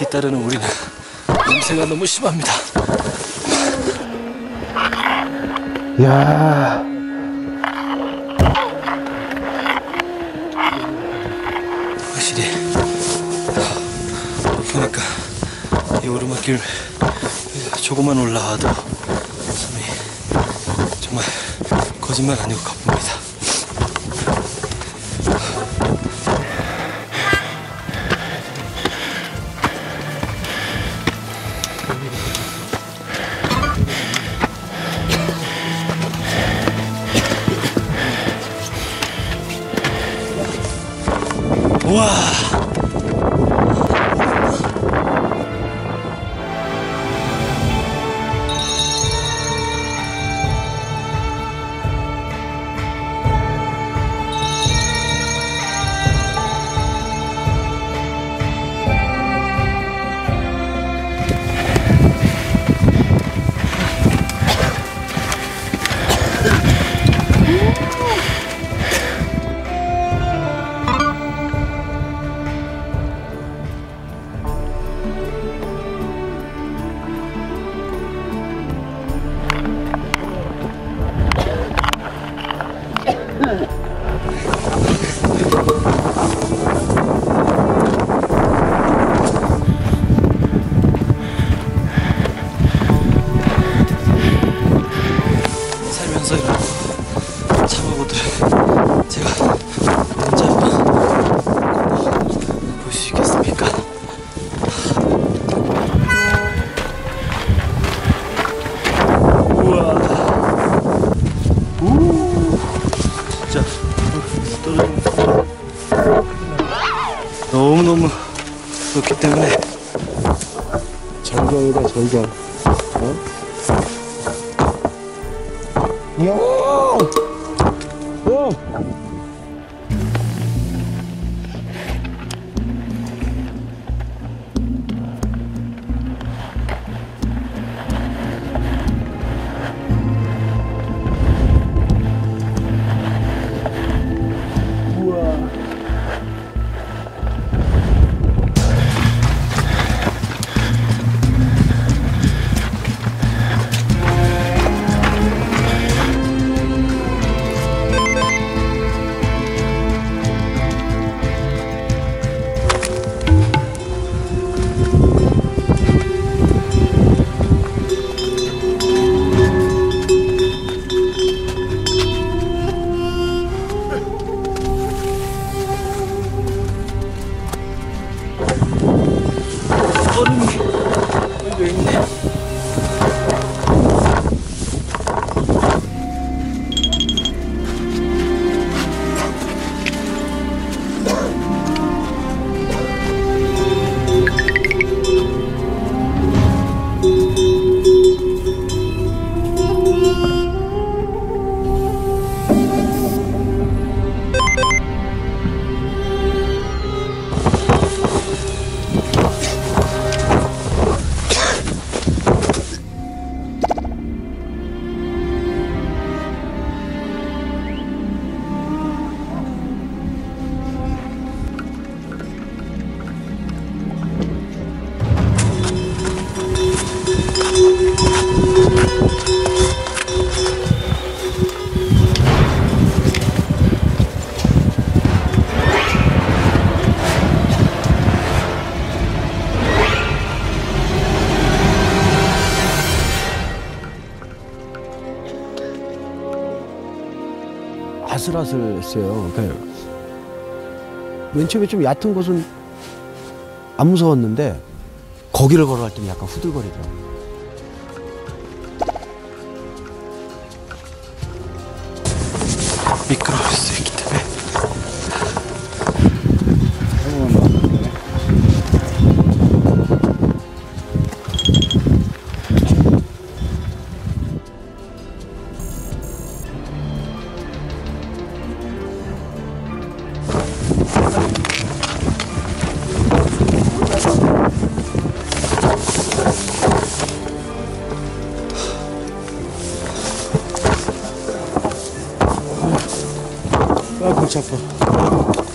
뒤따르는 우리는 냄새가 너무 심합니다. 야. 확실히 보니까 이 오르막길 조금만 올라와도 섬이 정말 거짓말 아니고 가쁩니다. 우와. 살면서 이러고 참아보들 제가 혼자 볼 수 있겠습니까? 우와. 진짜 떨어지는 너무너무 높기 때문에 절경이다, 절경. 어? 이야! 어! 얼음이 걸려있네. 아슬아슬했어요. 그러니까 맨 처음에 좀 얕은 곳은 안 무서웠는데 거기를 걸어갈 때는 약간 후들거리더라고요. 미끄러울 수 있기 때문에. 아, 골치 아파.